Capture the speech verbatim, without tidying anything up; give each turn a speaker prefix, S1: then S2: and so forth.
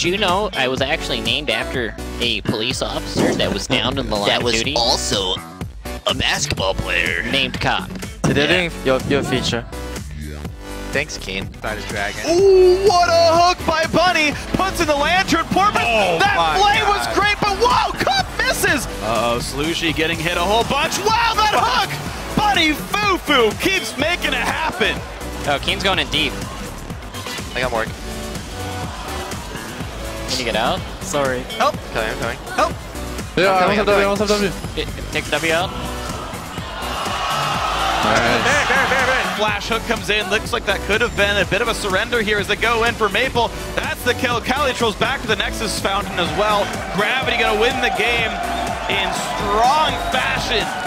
S1: Did you know I was actually named after a police officer that was down in the line
S2: That
S1: of
S2: was
S1: duty?
S2: also a basketball player.
S1: Named Cop.
S3: Considering your, your feature.
S4: Thanks, Keen.
S5: By the dragon.
S6: Ooh, what a hook by Bunny! Puts in the lantern. Porpoise.
S5: Oh
S6: that
S5: my
S6: play
S5: God.
S6: was great, but whoa, Cup misses. Uh oh, Slushy getting hit a whole bunch. Wow, that hook! Bunny Foo-Foo keeps making it happen.
S1: Oh, Keen's going in deep.
S4: I got more.
S1: Can you get out?
S3: Sorry.
S6: Help!
S4: Coming, I'm coming.
S6: Help!
S3: Yeah,
S4: coming,
S3: I
S4: I'm
S3: want
S4: coming.
S3: W, I want W.
S1: It- Take the W out.
S3: Nice.
S6: Very, very, very, very. Flash hook comes in. Looks like that could have been a bit of a surrender here as they go in for Maple. That's the kill. Calitro's back to the Nexus fountain as well. Gravity gonna win the game in strong fashion.